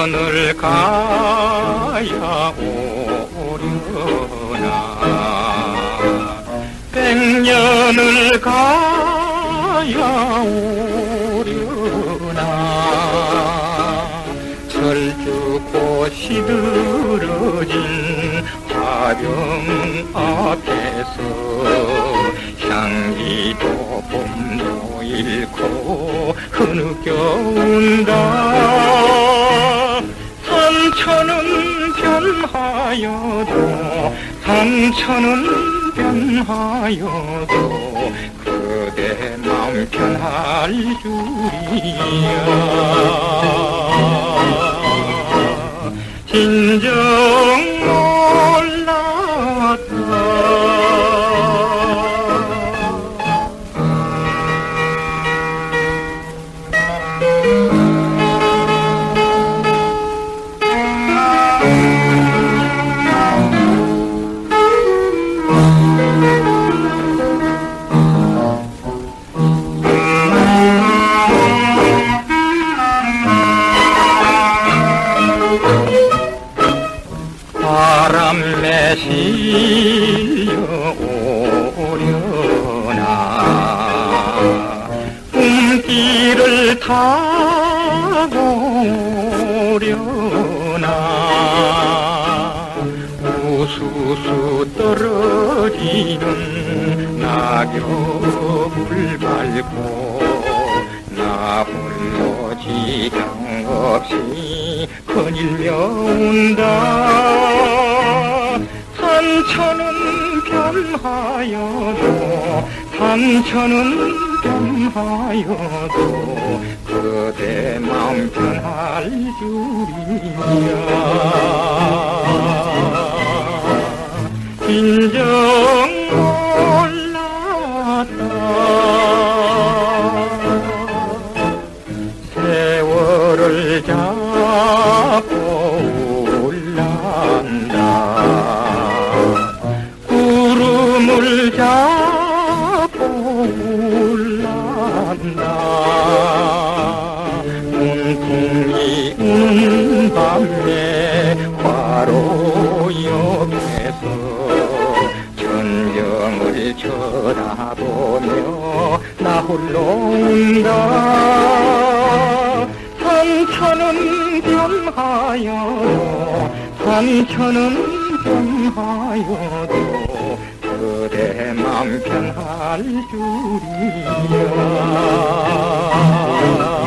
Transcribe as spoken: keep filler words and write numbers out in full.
년을 가야 오려나 백년을 가야 오려나 철쭉꽃이 들어진 화병 앞에서 향기도 봄도 잃고 흐느껴온다. 산천은 변하여도 산천은 변하여도 그대 마음 편할 줄이야. 진정 바람에 실려오려나 꿈길을 타고 오려나 우수수 떨어지는 낙엽을 밟고 나 홀로 지장 없이 거닐며 온다. 산천은 변하여도 산천은 변하여도 그대 마음 편할 줄이야. 인정 몰랐다. 세월을 잡고 올란다. 구름을 잡고 올란다. 문풍이 우는 밤에 화로 옆에서 전경을 쳐다보며 나 홀로 온다. 산천은 변하여도 산천은 변하여도 그대 맘 편할 줄이야.